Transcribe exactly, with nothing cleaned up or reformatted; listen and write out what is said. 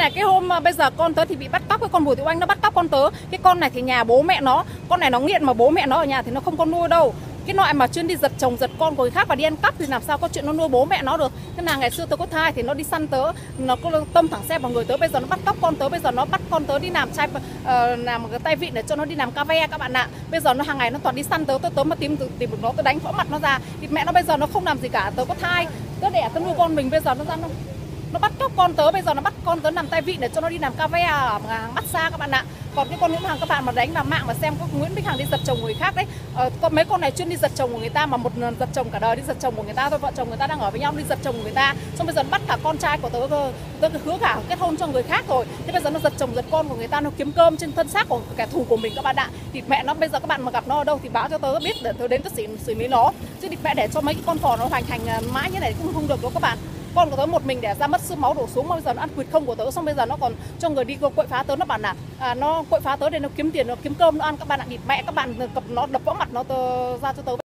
này cái hôm bây giờ con tớ thì bị bắt cóc, cái con Bùi Thị Oanh nó bắt cóc con tớ. Cái con này thì nhà bố mẹ nó, con này nó nghiện mà bố mẹ nó ở nhà thì nó không có nuôi đâu. Cái loại mà chuyên đi giật chồng giật con của người khác và đi ăn cắp thì làm sao có chuyện nó nuôi bố mẹ nó được. Cái nàng ngày xưa tớ có thai thì nó đi săn tớ, nó có tông thẳng xe vào người tớ, bây giờ nó bắt cóc con tớ, bây giờ nó bắt con tớ đi làm trai uh, làm cái tay vịn để cho nó đi làm ca ve các bạn ạ. Bây giờ nó hàng ngày nó toàn đi săn tớ, tớ tớ mà tìm tìm được nó tớ đánh vỡ mặt nó ra. Thì mẹ nó bây giờ nó không làm gì cả, tớ có thai, tớ đẻ tớ nuôi con mình, bây giờ nó ra nó nó bắt cóc con tớ, bây giờ nó bắt con tớ làm tay vịn để cho nó đi làm ca ve ở hàng massage các bạn ạ. Còn cái con Nguyễn Hằng các bạn mà đánh vào mạng mà xem có Nguyễn Bích Hằng đi giật chồng người khác đấy, ờ, có mấy con này chuyên đi giật chồng của người ta, mà một lần giật chồng cả đời đi giật chồng của người ta thôi, vợ chồng người ta đang ở với nhau đi giật chồng của người ta, xong bây giờ nó bắt cả con trai của tớ, tớ hứa cả kết hôn cho người khác rồi, thế bây giờ nó giật chồng giật con của người ta, nó kiếm cơm trên thân xác của kẻ thù của mình các bạn ạ. Thì mẹ nó bây giờ các bạn mà gặp nó ở đâu thì báo cho tớ biết để tớ đến tớ xử, xử lý nó, chứ thì mẹ để cho mấy cái con cò nó hoành hành mãi như này cũng không được đâu các bạn. Con của tớ một mình để ra mất máu đổ xuống, mà bây giờ nó ăn quỵt không của tớ, xong bây giờ nó còn cho người đi quậy phá tớ, nó bảo là à, nó quậy phá tớ để nó kiếm tiền, nó kiếm cơm nó ăn các bạn ạ. Địt mẹ các bạn, cặp nó đập vỡ mặt nó tớ, ra cho tớ.